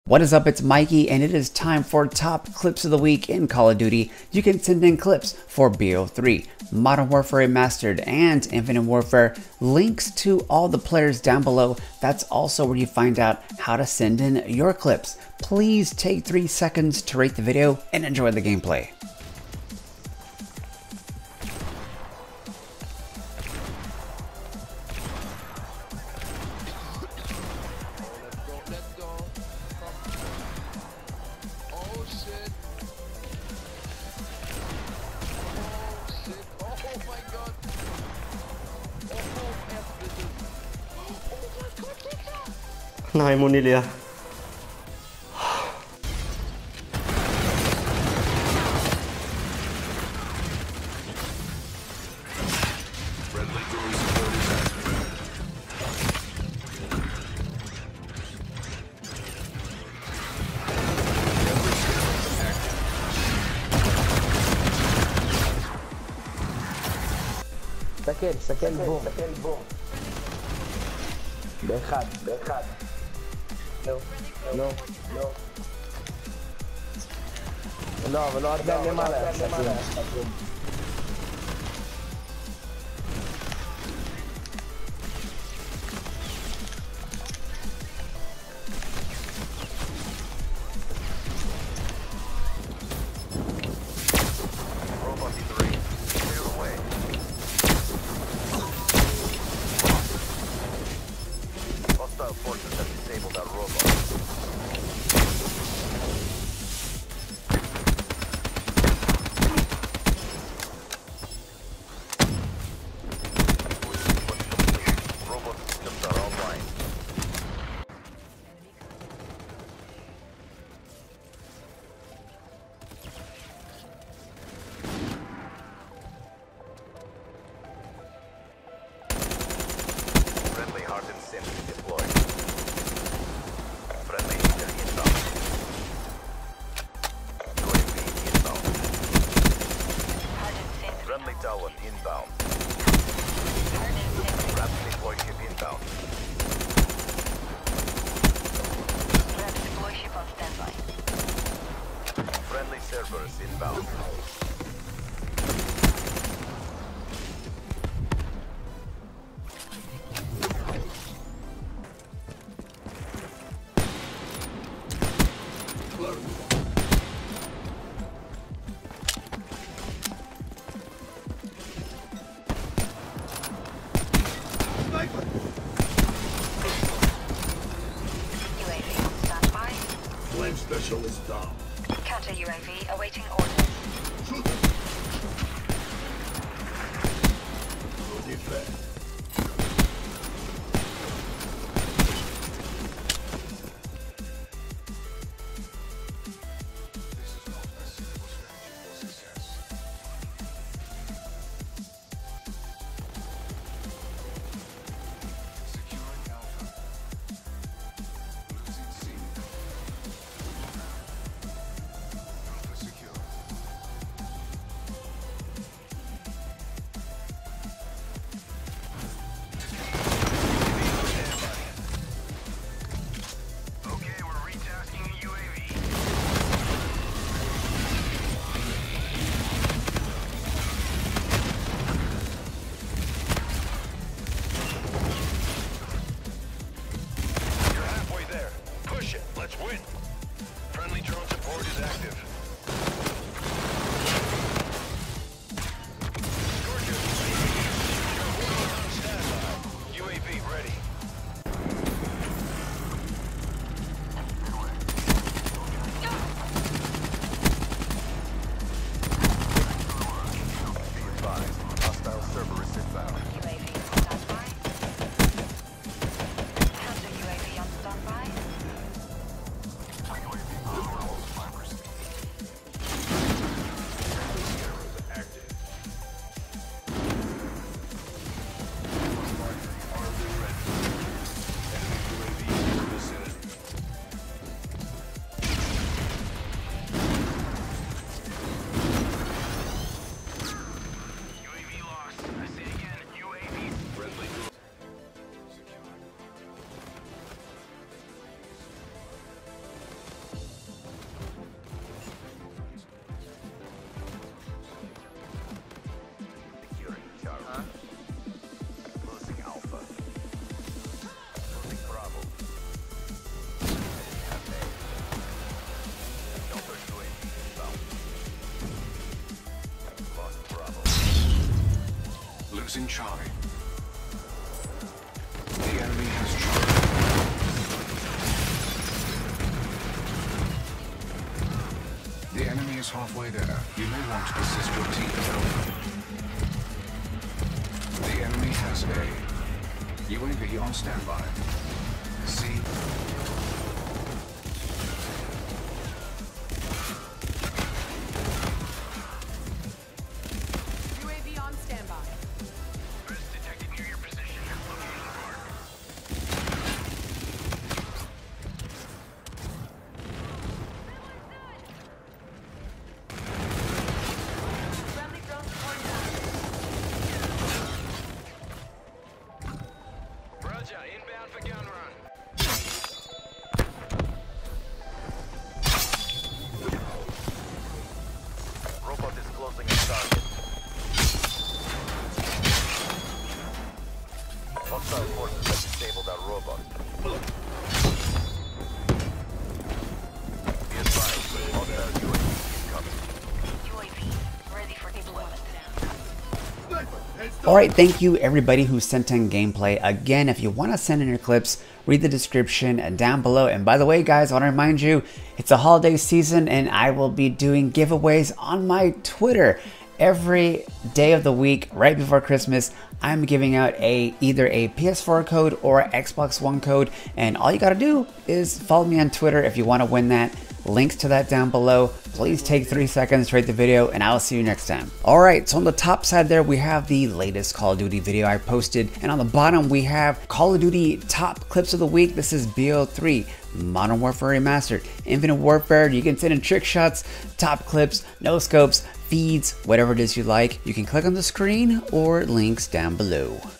What is up, it's Mikey, and it is time for top clips of the week in Call of Duty. You can send in clips for BO3, Modern Warfare Remastered, and Infinite Warfare. Links to all the players down below. That's also where you find out how to send in your clips. Please take 3 seconds to rate the video and enjoy the gameplay. Nej, Monilia. سكن بوم باخد no arden male Forces have disabled our robot. Robot systems are online. Friendly hardened sentry deployed. Friendly leader inbound. UAV inbound. Friendly tower inbound. Rapid deploy ship inbound. Rapid deploy ship on standby. Friendly servers inbound. UAV on standby. Flame specialist down. Counter UAV awaiting orders. Shoot! No defense. Okay, we're retasking the UAV. You're halfway there. Push it. Let's win. Friendly drone support is active. Scorcher, on standby. UAV ready. Be advised, hostile Cerberus inbound. UAV on standby. Counter UAV on standby. Charlie. The enemy has Charlie. The enemy is halfway there. You may want to assist your team. The enemy has A. UAV on standby. C. UAV on standby. Threats detected near your position. Location marked. Friendly drone deployed down. Roger, inbound for gun run. Robot is closing in target. Hostile forces have disabled our robot. Be advised, hostile UAV incoming. UAV ready for deployment. Alright, thank you everybody who sent in gameplay. Again, if you want to send in your clips, read the description down below. And by the way, guys, I want to remind you, it's a holiday season and I will be doing giveaways on my Twitter. Every day of the week, right before Christmas, I'm giving out either a PS4 code or an Xbox One code. And all you got to do is follow me on Twitter if you want to win that. Links to that down below. Please take 3 seconds to rate the video and I'll see you next time. Alright, so on the top side there we have the latest Call of Duty video I posted, and on the bottom we have Call of Duty top clips of the week. This is BO3, Modern Warfare Remastered, Infinite Warfare. You can send in trick shots, top clips, no scopes, feeds, whatever it is you like. You can click on the screen or links down below.